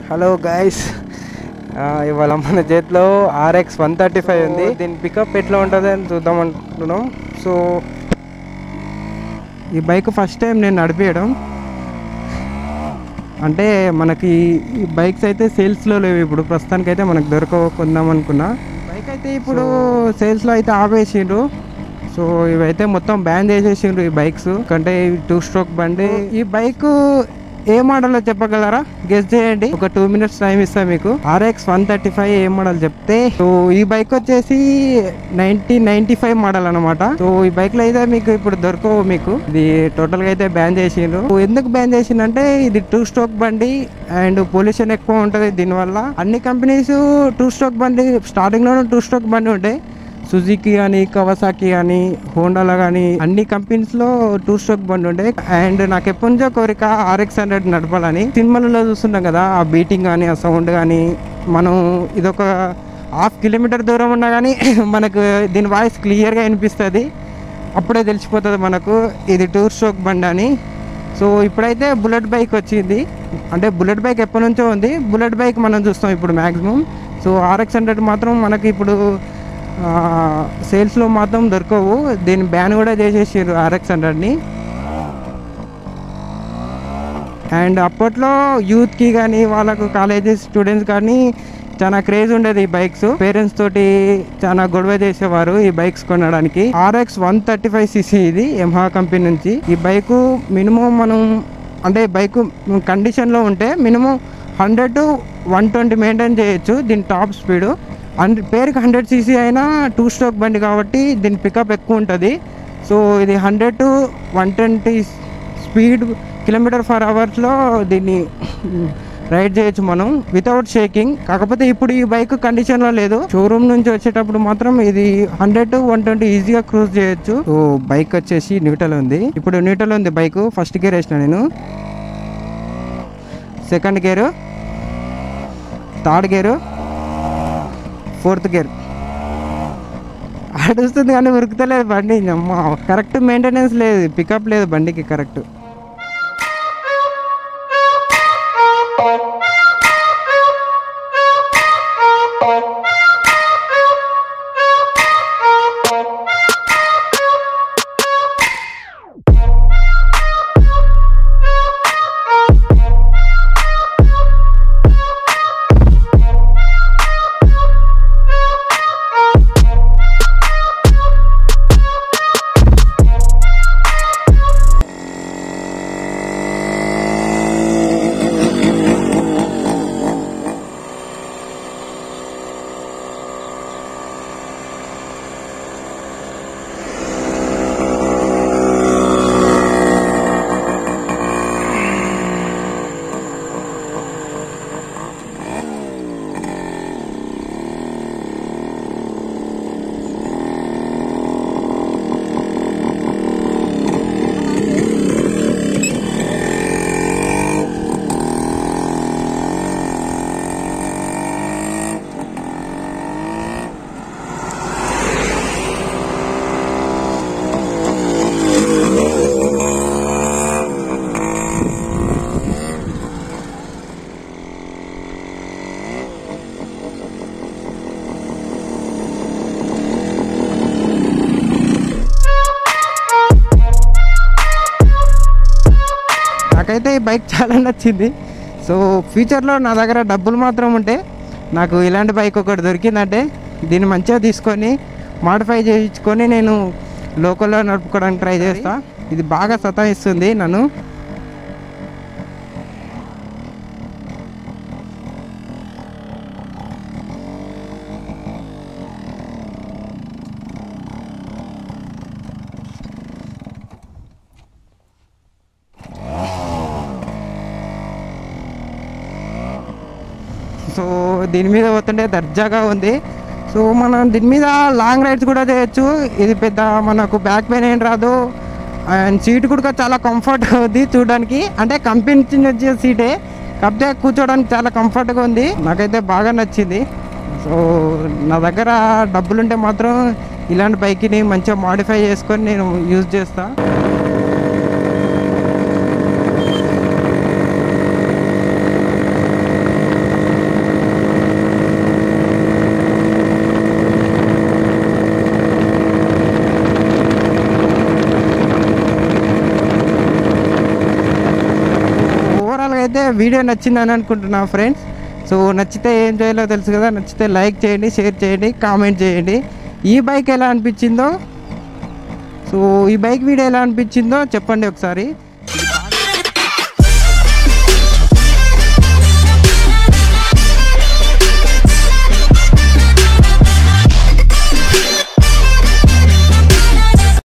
Hello guys, ఇవాళ మన చేతిలో RX 135 ఉంది. దీని పికప్ ఎట్లా ఉంటుంది అని చూద్దాం అనుకుంటున్నాం. సో ఈ బైక్ ఫస్ట్ టైం నేను నడిపించడం, అంటే మనకి ఈ బైక్స్ అయితే సేల్స్లో లేవు ఇప్పుడు ప్రస్తుతానికి. అయితే మనకు కొందాం అనుకున్నా బైక్ అయితే ఇప్పుడు సేల్స్లో అయితే ఆపేసిండ్రు. సో ఇవైతే మొత్తం బ్యాన్ చేసేసిండ్రు ఈ బైక్స్, అంటే 2 స్ట్రోక్ బండి. ఈ బైక్ ఏ మోడల్లో చెప్పగలరా? గెస్ చేయండి. ఒక 2 minutes టైం ఇస్తా మీకు. RX 135 ఏ మోడల్ చెప్తే, సో ఈ బైక్ వచ్చేసి 1995 మోడల్ అనమాట. సో ఈ బైక్ లో అయితే మీకు ఇప్పుడు దొరకవు. మీకు ఇది టోటల్ గా అయితే బ్యాన్ చేసిండ్రు. ఎందుకు బ్యాన్ చేసిందంటే ఇది 2 స్ట్రోక్ బండి అండ్ పొల్యూషన్ ఎక్కువ ఉంటుంది దీనివల్ల. అన్ని కంపెనీస్ 2 స్ట్రోక్ బండి స్టార్టింగ్ లోనే 2 స్ట్రోక్ బండి ఉంటాయి. సుజుకి కానీ, కవాసాకి కానీ, హోండాలో కానీ అన్ని కంపెనీస్లో 2 స్ట్రోక్ బండి ఉండే. అండ్ నాకు ఎప్పటి నుంచో కోరిక RX 100 నడపాలని. సినిమాలలో చూస్తున్నాం కదా, ఆ బీటింగ్ కానీ, ఆ సౌండ్ కానీ, మనం ఇదొక 1/2 kilometer దూరం ఉన్నా కానీ మనకు దీని వాయిస్ క్లియర్గా వినిపిస్తుంది. అప్పుడే తెలిసిపోతుంది మనకు ఇది 2 స్ట్రోక్ బండి అని. సో ఇప్పుడైతే బుల్లెట్ బైక్ వచ్చింది. అంటే బుల్లెట్ బైక్ ఎప్పటి నుంచో ఉంది, బుల్లెట్ బైక్ మనం చూస్తాం ఇప్పుడు మ్యాక్సిమం. సో RX 100 మాత్రం మనకి ఇప్పుడు సేల్స్లో మాత్రం దొరకవు. దీన్ని బ్యాన్ కూడా చేసేసారు RX 100ని. అండ్ అప్పట్లో యూత్కి కానీ, వాళ్ళకు కాలేజెస్ స్టూడెంట్స్ కానీ చాలా క్రేజ్ ఉండేది ఈ బైక్స్. పేరెంట్స్ తోటి చాలా గొడవ చేసేవారు ఈ బైక్స్ కొనడానికి. RX 135cc ఇది యమహా కంపెనీ నుంచి. ఈ బైకు మినిమం మనం అంటే బైక్ కండిషన్లో ఉంటే మినిమం 100 to 120 మెయింటైన్ చేయొచ్చు. దీని టాప్ స్పీడ్ పేరుకి 100cc అయినా 2 స్ట్రోక్ బండి కాబట్టి దీని పికప్ ఎక్కువ ఉంటుంది. సో ఇది 100 to 120 స్పీడ్ km/hలో దీన్ని రైడ్ చేయొచ్చు మనం వితౌట్ షేకింగ్. కాకపోతే ఇప్పుడు ఈ బైక్ కండిషన్లో లేదు. షోరూమ్ నుంచి వచ్చేటప్పుడు మాత్రం ఇది 100 to 120 ఈజీగా క్రూజ్ చేయొచ్చు. సో బైక్ వచ్చేసి న్యూట్రల్ ఉంది. ఇప్పుడు న్యూట్రల్ ఉంది బైక్. ఫస్ట్ గేర్ వేసిన నేను, second gear, third gear, 4th gear. అడుస్తుంది కానీ ఉరుకుతలేదు బండి. అమ్మ కరెక్ట్ మెయింటెనెన్స్ లేదు, పికప్ లేదు బండికి కరెక్ట్. నాకైతే ఈ బైక్ చాలా నచ్చింది. సో ఫ్యూచర్లో నా దగ్గర డబ్బులు మాత్రం ఉంటే నాకు ఇలాంటి బైక్ ఒకటి దొరికిందంటే దీన్ని మంచిగా తీసుకొని మాడిఫై చేయించుకొని నేను లోకల్లో నడుపుకోవడానికి ట్రై చేస్తా. ఇది బాగా సతాయిస్తుంది నన్ను. సో దీని మీద పోతుంటే దర్జాగా ఉంది. సో మనం దీని మీద లాంగ్ రైడ్స్ కూడా చేయొచ్చు. ఇది పెద్ద మనకు బ్యాక్ పెయిన్ ఏం రాదు. అండ్ సీట్ కూడా చాలా కంఫర్ట్గా ఉంది చూడడానికి. అంటే కంపెనీ వచ్చే సీటే, కాకపోతే కూర్చోడానికి చాలా కంఫర్ట్గా ఉంది. నాకైతే బాగా నచ్చింది. సో నా దగ్గర డబ్బులుంటే మాత్రం ఇలాంటి బైక్ని మంచిగా మాడిఫై చేసుకొని నేను యూజ్ చేస్తాను. వీడియో నచ్చిందని అనుకుంటున్నా ఫ్రెండ్స్. సో నచ్చితే ఏం చేయాలో తెలుసు కదా, నచ్చితే లైక్ చేయండి, షేర్ చేయండి, కామెంట్ చేయండి. ఈ బైక్ ఎలా అనిపించిందో, సో ఈ బైక్ వీడియో ఎలా అనిపించిందో చెప్పండి ఒకసారి.